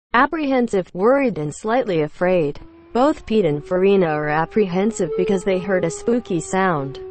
Apprehensive, worried and slightly afraid. Both Pete and Farina are apprehensive because they heard a spooky sound.